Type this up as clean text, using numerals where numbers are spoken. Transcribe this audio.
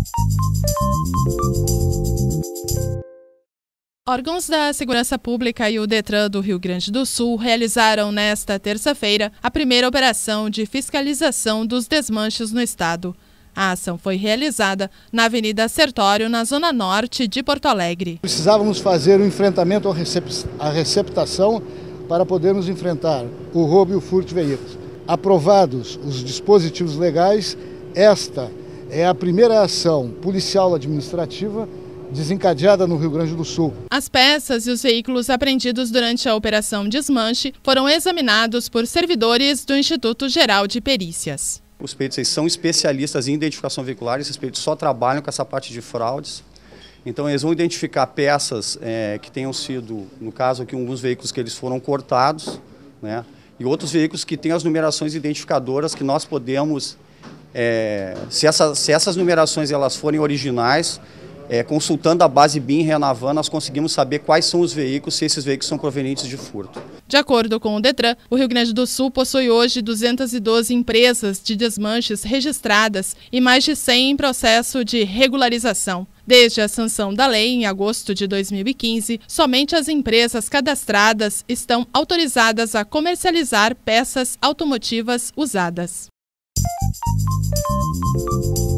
Órgãos da Segurança Pública e o Detran do Rio Grande do Sul realizaram nesta terça-feira a primeira operação de fiscalização dos desmanches no estado. A ação foi realizada na Avenida Sertório, na zona norte de Porto Alegre. Precisávamos fazer o enfrentamento à receptação para podermos enfrentar o roubo e o furto de veículos. Aprovados os dispositivos legais, esta é a primeira ação policial administrativa desencadeada no Rio Grande do Sul. As peças e os veículos apreendidos durante a Operação Desmanche foram examinados por servidores do Instituto Geral de Perícias. Os peritos são especialistas em identificação veicular, esses peritos só trabalham com essa parte de fraudes. Então eles vão identificar peças que tenham sido, no caso aqui, alguns veículos que eles foram cortados, né? E outros veículos que têm as numerações identificadoras que nós podemos, se essas numerações elas forem originais, consultando a base BIM Renavan, nós conseguimos saber quais são os veículos, se esses veículos são provenientes de furto. De acordo com o Detran, o Rio Grande do Sul possui hoje 212 empresas de desmanches registradas e mais de 100 em processo de regularização. Desde a sanção da lei, em agosto de 2015, somente as empresas cadastradas estão autorizadas a comercializar peças automotivas usadas.